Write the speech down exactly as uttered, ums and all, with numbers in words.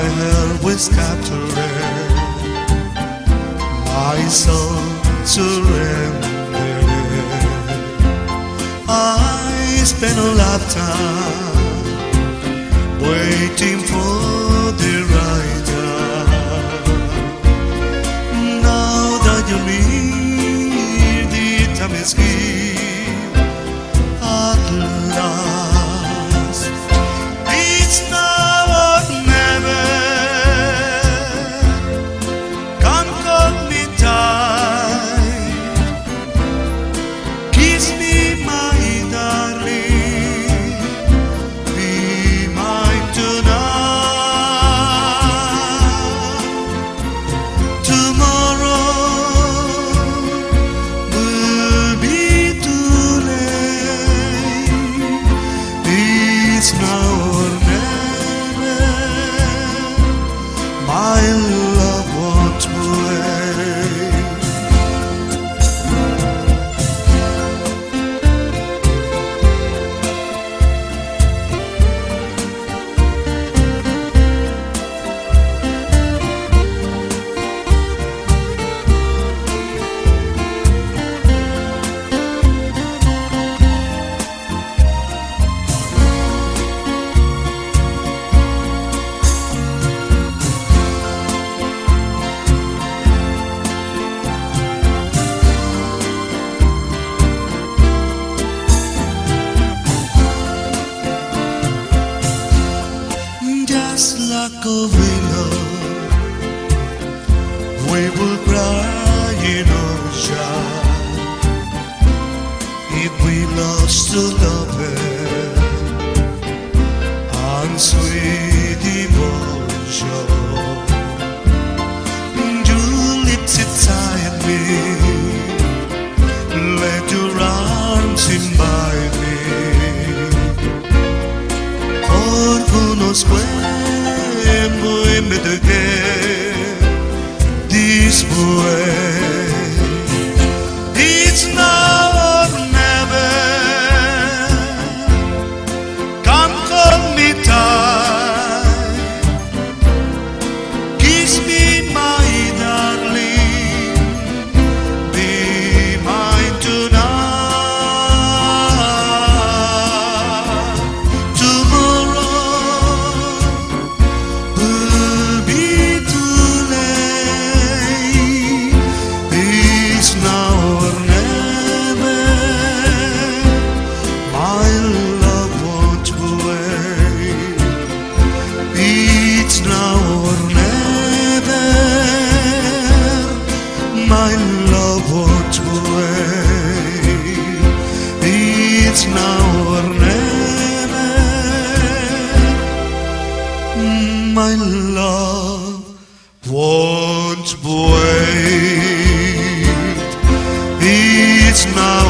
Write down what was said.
heart was scattered, my soul surrendered. I spent a lifetime waiting for the right time. Now that you're near, the time is here at last. It's now or never. Can't hold me tight. Kiss me, my darling. Be mine tonight. Tomorrow will be too late. It's now or never. My love won't wait. Just like a willow, we will cry in ocean if we lost to love and sweet devotion. Your lips inside me, let your arms invite me. For who knows when we meet again this way. It's now or never. Come hold me tight. Kiss me, my darling. Be mine tonight. My love won't wait. It's now or never. My love won't wait. It's now